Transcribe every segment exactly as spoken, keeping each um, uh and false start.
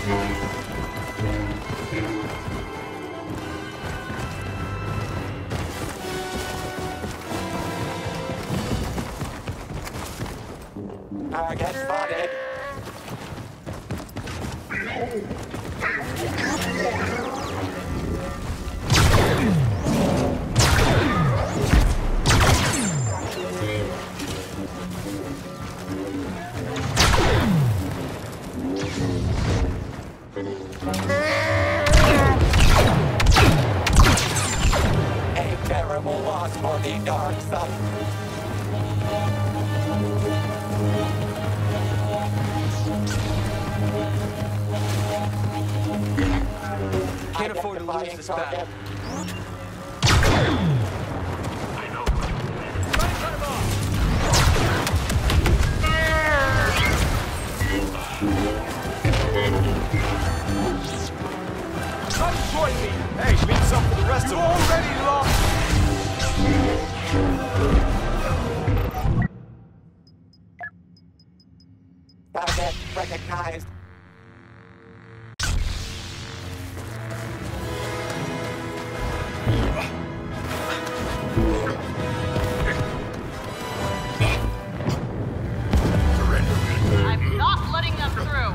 Target spotted. A terrible loss for the Dark Side. Can't afford to lose this battle. Come join me! Hey, mean something for the rest of them. You already lost! Target recognized. I'm not letting them through.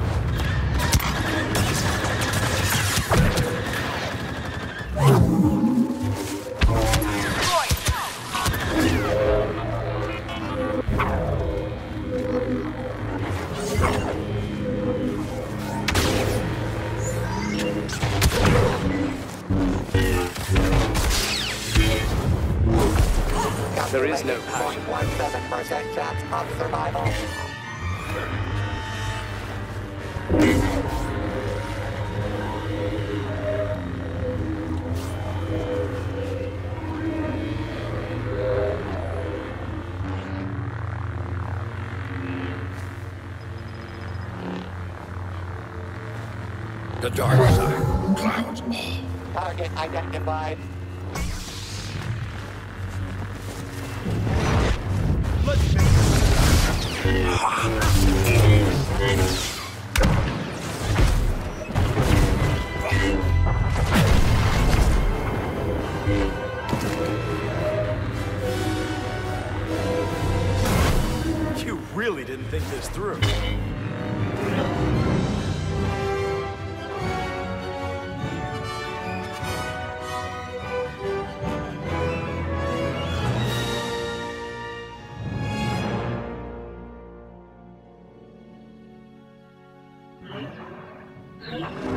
There is no passion. zero point one seven percent chance of survival. The dark side. Clouds. Target identified. Let's make You really didn't think this through. Yeah.